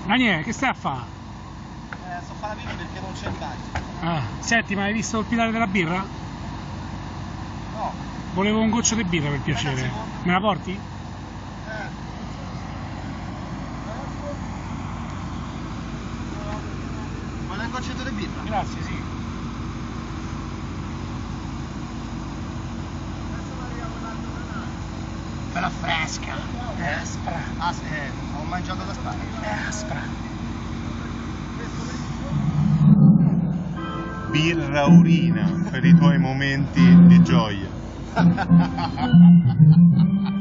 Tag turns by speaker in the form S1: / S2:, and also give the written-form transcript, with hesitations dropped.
S1: Daniele, che stai a fare?
S2: Sto a fare la pipì perché non c'è il bagno.
S1: Ah, senti, ma hai visto il pilare della birra?
S2: No.
S1: Volevo un goccio di birra per piacere.
S2: Ragazzi,
S1: Me la porti?
S2: Vuole un goccetto di birra?
S1: Grazie, sì. Bella fresca. È aspra.
S2: Ah, sì, ho mangiato da spara.
S1: È aspra.
S3: Birra urina per i tuoi momenti di gioia.